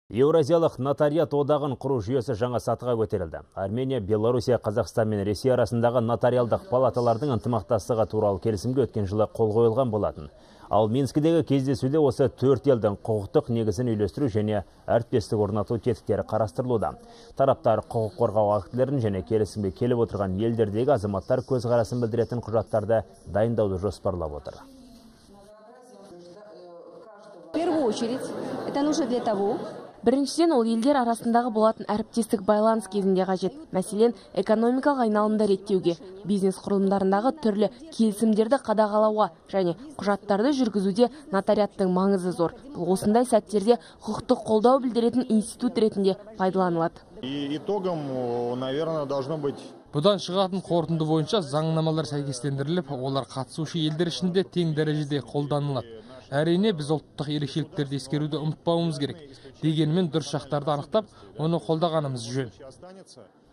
Еуразиялық нотариат одағын құру жүйесі жаңа сатыға көтерілді. Армения, Белоруссия, Қазақстан мен Ресей арасындағы нотариалдық палаталардың ынтымақтастығы туралы келісімге өткен жылы қол қойылған болатын. Ал Минскідегі кездесуде осы төрт елдің құқықтық негізін үйлестіру және әріптестік орнату тетіктері қарастырылуда. Тараптар құқық қорғау актілерін және келісімге келіп отырған елдердегі азаматтар көзқарасын білдіретін құжаттарды дайындауды жоспарлап отыр. В первую очередь, это нужно для того. Біріншіден, ол елдер арасындағы болатын әріптестік байланыс кезінде қажет. Мәселен, экономикалық айналымды реттеуге, бизнес құрылымдарындағы түрлі келісімдерді қадағалауға және құжаттарды жүргізуде нотариаттың маңызы зор. Бұл осындай сәттерде құқықтық қолдау білдіретін институт ретінде пайдаланылады. Итогом, наверное, должно быть. Бұдан шығатын қорытынды бойынша заңнамалар сәйкестендіріліп, олар қатысушы елдер ішінде тең дәрежеде қолданылады. Әрине, біз ұлттық ерекшеліктерді ескеруді ұмытпауымыз керек. Дегенмен дұрыс жақтарды анықтап, оны қолдағанымыз жөн.